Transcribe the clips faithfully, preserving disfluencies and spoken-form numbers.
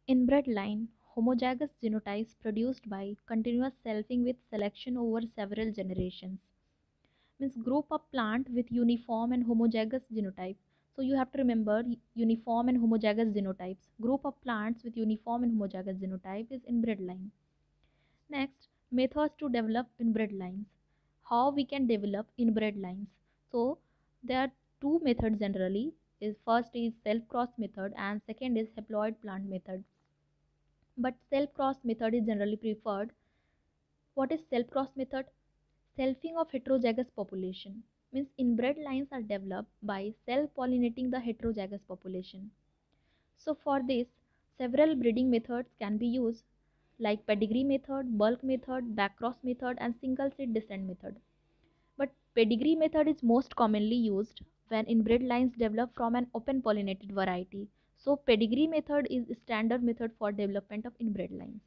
Inbred line, homozygous genotypes produced by continuous selfing with selection over several generations. Means group of plant with uniform and homozygous genotype. So you have to remember uniform and homozygous genotypes. Group of plants with uniform and homozygous genotype is inbred line. Next, methods to develop inbred lines. How we can develop inbred lines. So there are two methods generally. Is first is self-cross method and second is haploid plant method. But self-cross method is generally preferred. What is self-cross method? Selfing of heterozygous population means inbred lines are developed by self-pollinating the heterozygous population. So for this, several breeding methods can be used like pedigree method, bulk method, backcross method and single seed descent method. But pedigree method is most commonly used when inbred lines develop from an open pollinated variety. So pedigree method is standard method for development of inbred lines.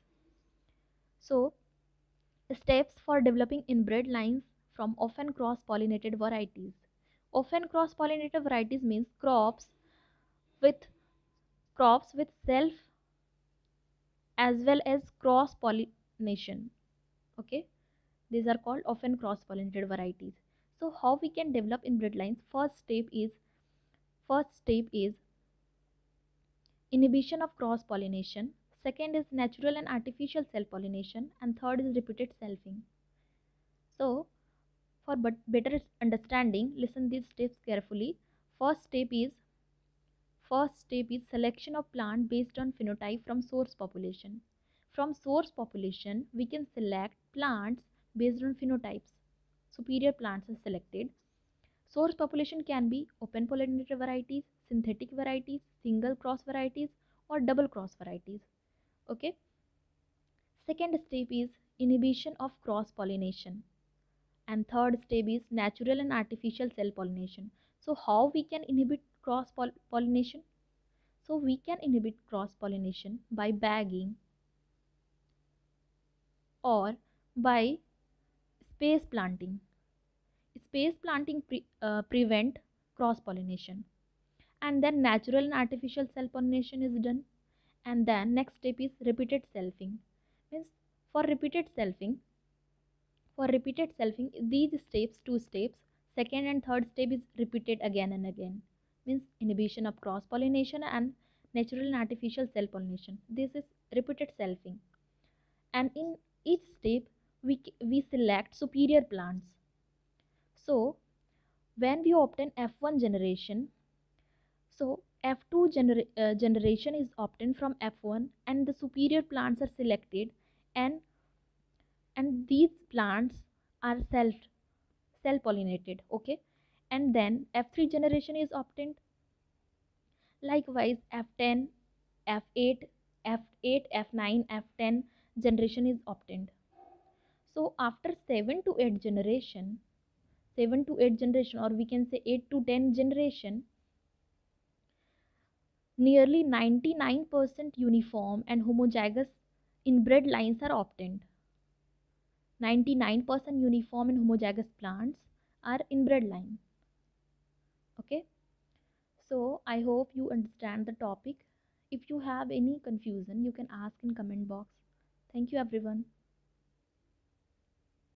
So steps for developing inbred lines from often cross-pollinated varieties. Often cross-pollinated varieties means crops with crops with self as well as cross-pollination. Okay, these are called often cross-pollinated varieties. So how we can develop inbred lines? First step is first step is inhibition of cross-pollination. Second is natural and artificial self-pollination, and third is repeated selfing. So for but better understanding, listen these steps carefully. First step is first step is selection of plant based on phenotype from source population. From source population, we can select plants based on phenotypes. Superior plants are selected. Source population can be open pollinated varieties, synthetic varieties, single cross varieties, or double cross varieties. Okay. Second step is inhibition of cross pollination. And third step is natural and artificial cell pollination. So how we can inhibit cross pollination? So we can inhibit cross pollination by bagging or by space planting. Space planting pre, uh, prevent cross pollination, and then natural and artificial cell pollination is done. And then next step is repeated selfing. Means for repeated selfing For repeated selfing, these steps, two steps, second and third step is repeated again and again. Means inhibition of cross pollination and natural and artificial cell pollination. This is repeated selfing. And in each step, we, we select superior plants. So when we obtain F one generation, so F two genera uh, generation is obtained from F one and the superior plants are selected, and and these plants are self self pollinated. Okay, and then F three generation is obtained. Likewise F ten, F eight, F eight, F nine, F ten generation is obtained. So after seven to eight generation seven to eight generation, or we can say eight to ten generation, nearly ninety-nine percent uniform and homozygous inbred lines are obtained. ninety-nine percent uniform and homozygous plants are inbred line. Okay, so I hope you understand the topic. If you have any confusion, you can ask in comment box. Thank you everyone.